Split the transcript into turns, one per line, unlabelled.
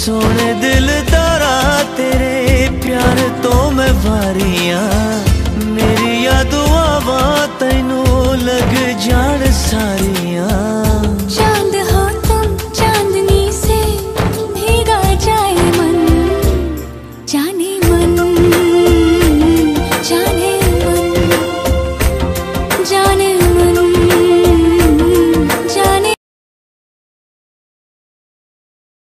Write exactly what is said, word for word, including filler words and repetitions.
सोने दिल तारा तेरे प्यार तो मैं वारी